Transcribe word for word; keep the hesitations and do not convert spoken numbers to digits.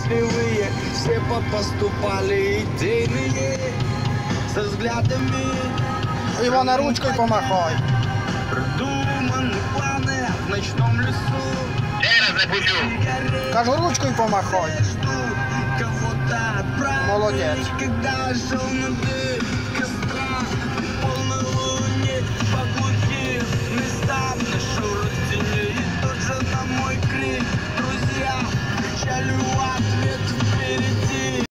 талантливые, все попоступали идейные, со взглядами. Іване, ручкою помахай. Продуманы планы в ночном лесу. Кажу, ручкою помахай. Кого-то отправить, Молодець. когда шел на дым.